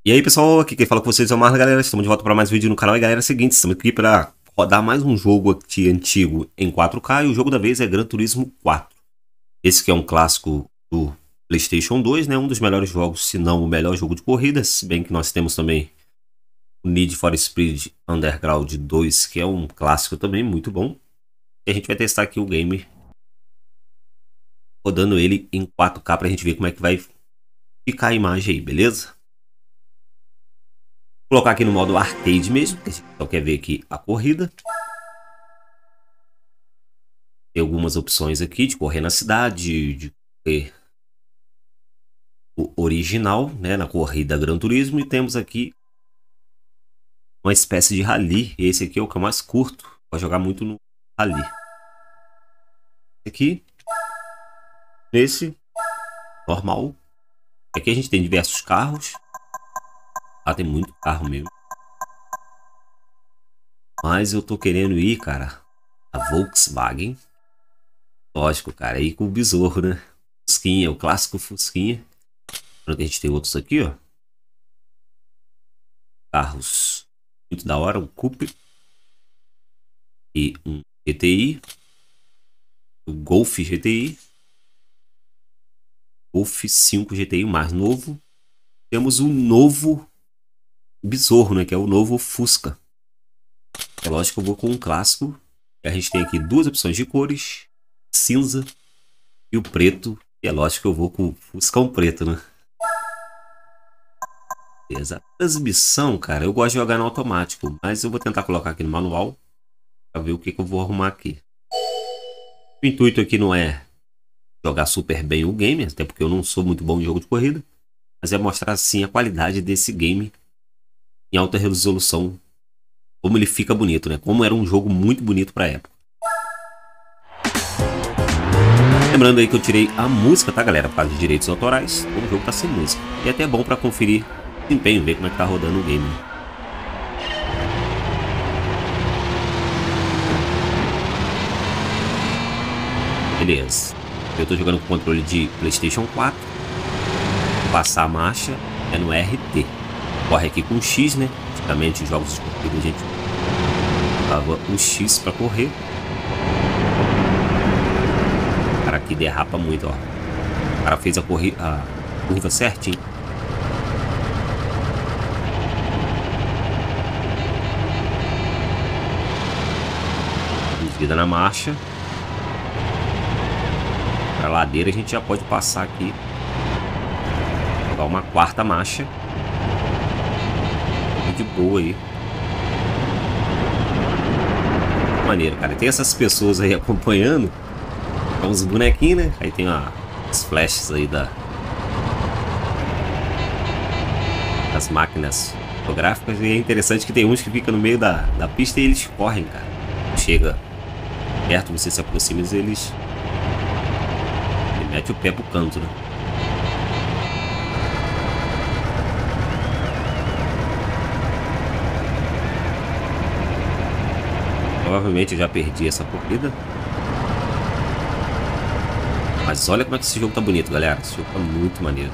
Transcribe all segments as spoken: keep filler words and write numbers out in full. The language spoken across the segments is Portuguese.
E aí pessoal, aqui quem fala com vocês é o Marlon, galera, estamos de volta para mais um vídeo no canal. E galera, é o seguinte, estamos aqui para rodar mais um jogo aqui antigo em quatro K. E o jogo da vez é Gran Turismo quatro. Esse que é um clássico do PlayStation dois, né? Um dos melhores jogos, se não o melhor jogo de corrida. Se bem que nós temos também o Need for Speed Underground dois, que é um clássico também, muito bom. E a gente vai testar aqui o game, rodando ele em quatro K para a gente ver como é que vai ficar a imagem aí, beleza? Vou colocar aqui no modo arcade mesmo, que a gente só quer ver aqui a corrida. Tem algumas opções aqui de correr na cidade, de correr o original, né, na corrida Gran Turismo. E temos aqui uma espécie de rally. Esse aqui é o que eu mais curto, para jogar muito no rally. Aqui, esse, normal. Aqui a gente tem diversos carros. Ah, tem muito carro mesmo. Mas eu tô querendo ir, cara, a Volkswagen. Lógico, cara, aí com o besouro, né? Fusquinha, o clássico Fusquinha. A gente tem outros aqui, ó. Carros muito da hora, um Coupe. E um G T I. O Golf G T I. Golf cinco G T I, o mais novo. Temos o novo besouro, né? Que é o novo Fusca. É lógico que eu vou com um clássico. E a gente tem aqui duas opções de cores: cinza e o preto. E é lógico que eu vou com o Fuscão preto, né? Beleza. Transmissão, cara, eu gosto de jogar no automático, mas eu vou tentar colocar aqui no manual para ver o que, que eu vou arrumar aqui. O intuito aqui não é jogar super bem o game, até porque eu não sou muito bom em jogo de corrida, mas é mostrar sim a qualidade desse game em alta resolução, como ele fica bonito, né? Como era um jogo muito bonito para a época. Lembrando aí que eu tirei a música, tá, galera? Por causa de direitos autorais, o jogo tá sem música. E é até bom para conferir o desempenho, ver como é que tá rodando o game. Beleza. Eu tô jogando com controle de PlayStation quatro. Vou passar a marcha é no R T. Corre aqui com o X, né? Antigamente, em jogos de corrida, a gente usava o X para correr. O cara aqui derrapa muito, ó. O cara fez a, corri a curva certinho. Desvida na marcha. Para ladeira a gente já pode passar aqui. Dar uma quarta marcha. De boa aí. Maneiro, cara. Tem essas pessoas aí acompanhando. Tem uns bonequinhos, né? Aí tem ó, as flashes aí da das máquinas fotográficas. E é interessante que tem uns que ficam no meio da, da pista e eles correm, cara. Chega perto, você se aproxima e eles ele mete o pé pro canto, né? Provavelmente eu já perdi essa corrida. Mas olha como é que esse jogo tá bonito, galera. Esse jogo tá muito maneiro.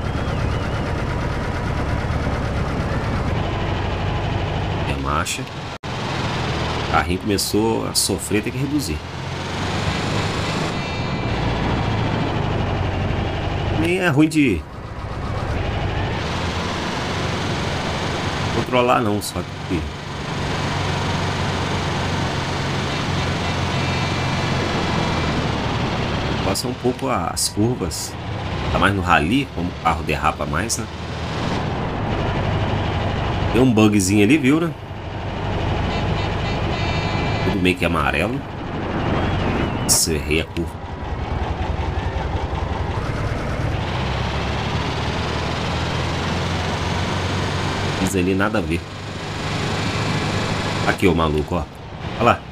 É marcha. O carrinho começou a sofrer, tem que reduzir. Nem é ruim de controlar não, só que passa um pouco as curvas. Tá mais no rally, como o carro derrapa mais, né? Tem um bugzinho ali, viu, né? Tudo meio que amarelo. Cerrei a curva. Isso ali nada a ver. Aqui o maluco, ó. Olha lá.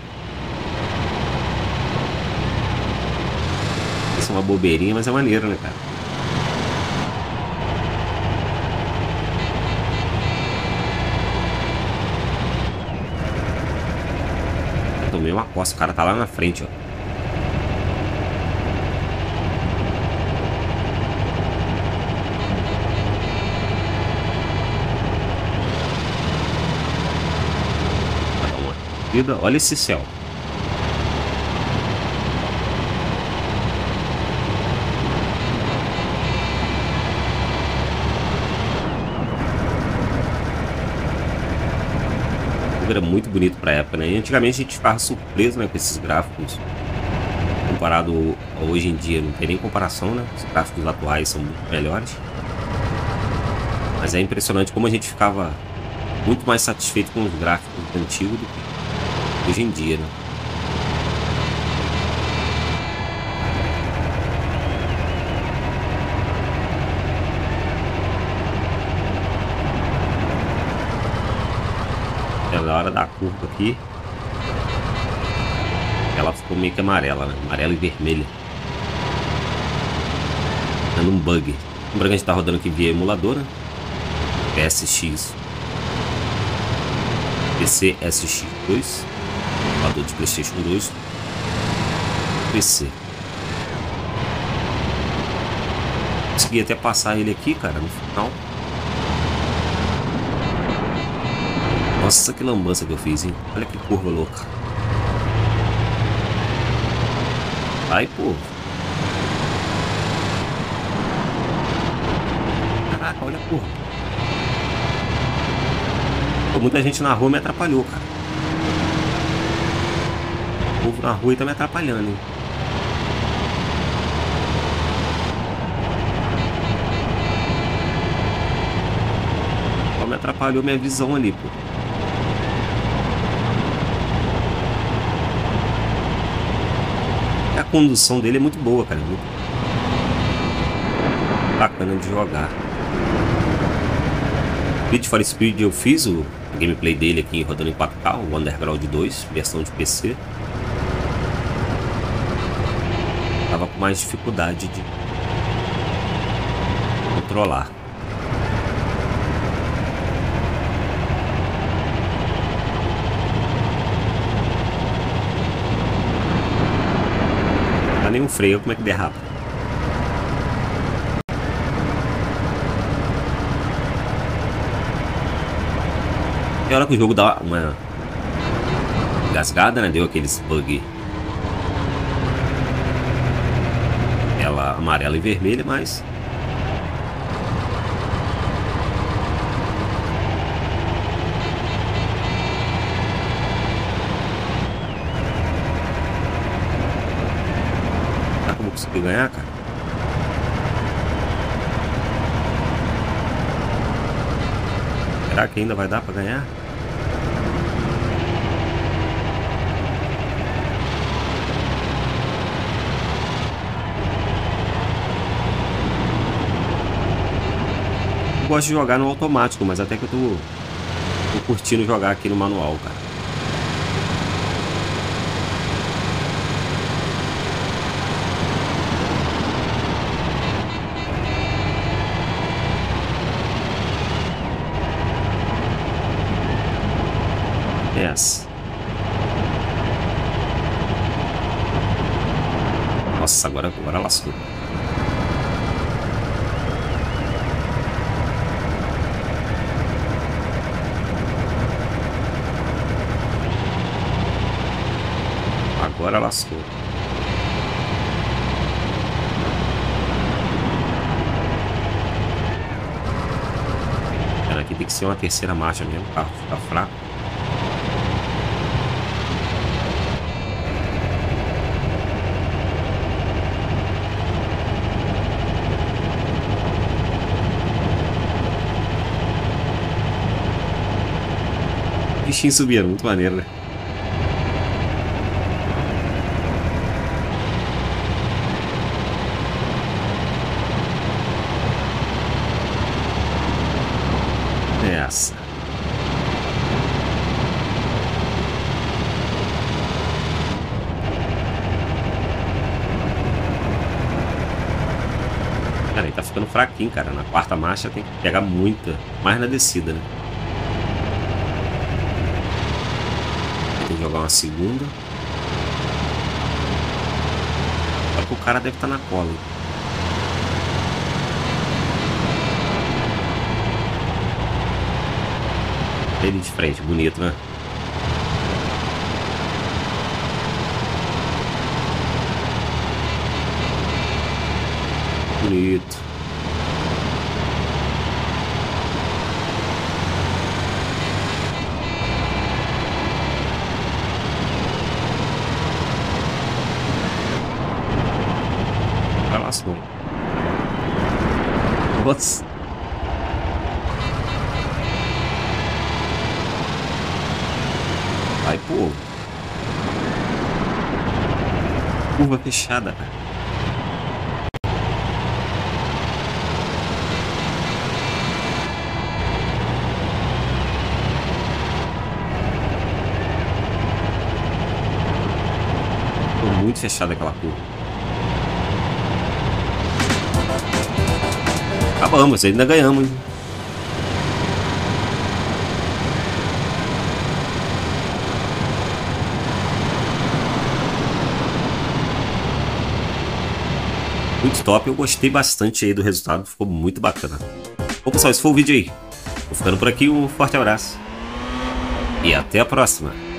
Isso é uma bobeirinha, mas é maneiro, né, cara? Eu tomei uma costa, o cara tá lá na frente, ó. Vida, olha esse céu. Era muito bonito pra época, né? E antigamente a gente ficava surpreso, né, com esses gráficos. Comparado a hoje em dia, não tem nem comparação, né? Os gráficos atuais são muito melhores. Mas é impressionante como a gente ficava muito mais satisfeito com os gráficos antigos do que hoje em dia, né? Na hora da curva aqui, ela ficou meio que amarela, né? Amarela e vermelha, dando um bug. Lembrando que a gente tá rodando aqui via emulador, né? P S X, P C S X dois, emulador de PlayStation dois, P C. Consegui até passar ele aqui, cara, no final. Nossa, que lambança que eu fiz, hein? Olha que curva louca. Vai, pô. Caraca, olha a curva. Pô, muita gente na rua me atrapalhou, cara. O povo na rua tá me atrapalhando, hein? Só me atrapalhou minha visão ali, pô. A condução dele é muito boa, cara. Muito bacana de jogar. Need for Speed eu fiz o gameplay dele aqui rodando em quatro K, o Underground dois, versão de P C. Tava com mais dificuldade de controlar. Nem um freio, como é que derrapa? E a hora que o jogo dá uma gasgada, né? Deu aqueles bug. Ela amarela e vermelha, mas consegui ganhar, cara. Será que ainda vai dar pra ganhar? Eu gosto de jogar no automático, mas até que eu tô, tô curtindo jogar aqui no manual, cara. Yes. Nossa, agora, agora lascou. Agora lascou. Aqui tem que ser uma terceira marcha mesmo, o carro fica fraco. Bichinho subindo, muito maneiro, né? Essa. Cara, ele tá ficando fraquinho, cara. Na quarta marcha tem que pegar muita, mais na descida, né? Tem que jogar uma segunda. Só que o cara deve estar na cola, hein? Ele de frente, bonito, né? bonito. Vai lá, senhor. Nossa. Vai, pô. Curva fechada. Tô muito fechada aquela curva. Acabamos, ainda ganhamos, hein? Muito top, eu gostei bastante aí do resultado, ficou muito bacana. Bom pessoal, esse foi o vídeo aí. Vou ficando por aqui, um forte abraço. E até a próxima.